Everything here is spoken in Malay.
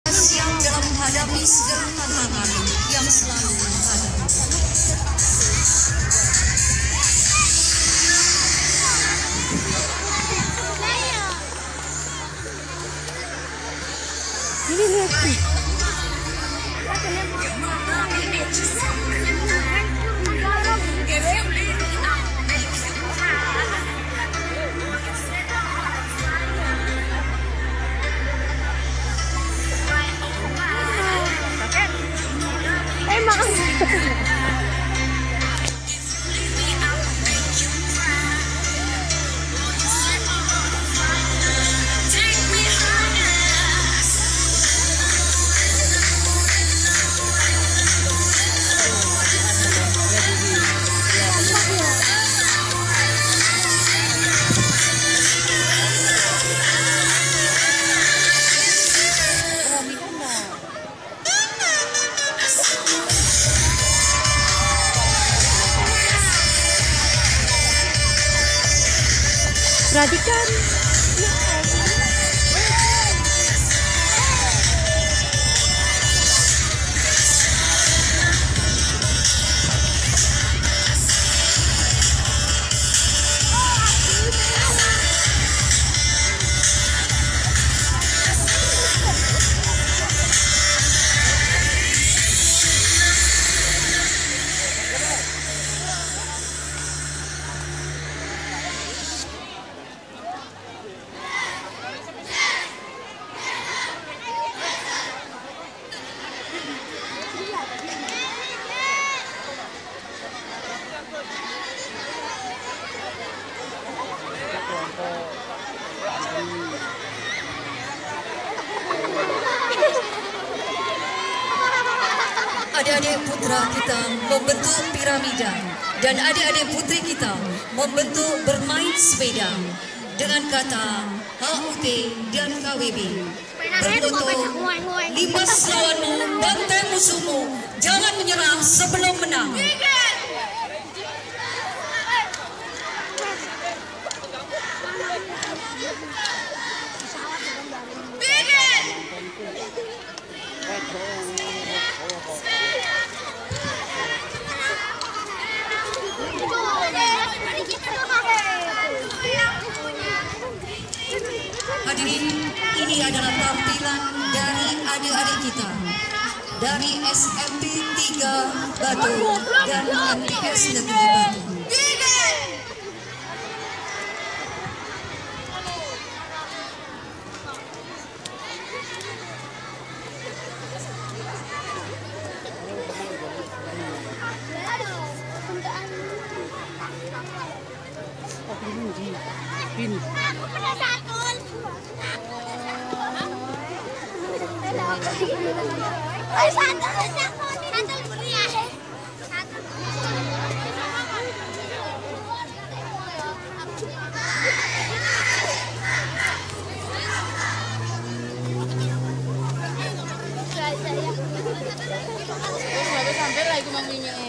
siap dalam menghadapi segala tantangan yang selalu ada. Perhatikan. Adik-adik putra kita membentuk piramida dan adik-adik putri kita membentuk bermain sepeda dengan kata HUT dan KWB. Berfoto, limas lawanmu, bantai musuhmu, jangan menyerah sebelum menang. Hadirin, ini adalah tampilan dari adik-adik kita dari SMP 3 Batu dan MTS Negeri Batu. Sampai lagi mau minyak.